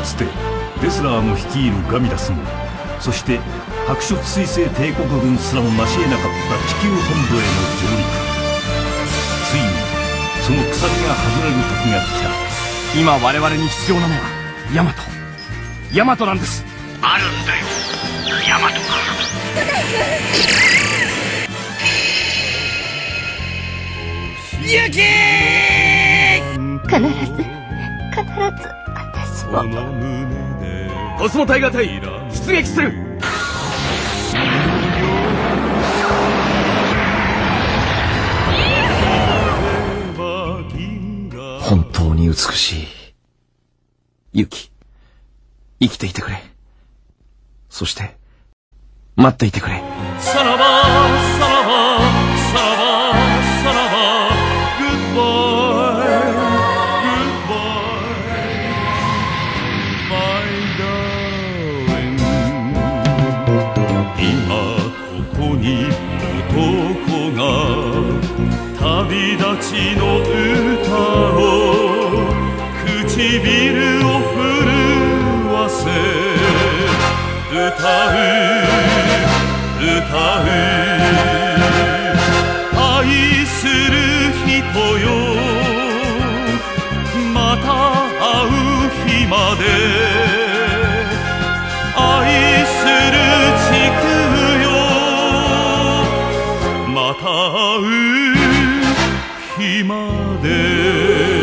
つてデスラーの率いるガミラスも、そして白色彗星帝国軍すらも成し得なかった地球本部への上陸。ついにその鎖が外れる時が来た。 今我々に必要なのはヤマトなんです。 あるんだよ、ヤマトが。 ユキ必ず私も。 コスモタイガー隊出撃する。本当に美しいユキ、生きていてくれ。そして待っていてくれ。 さらばさらばさらばさらばグッバイグッバイマイダーリン。今ここに男が旅立ちの歌を、唇を震わせ歌う愛する人よ、また会う日まで愛する地球よ、また会う日まで。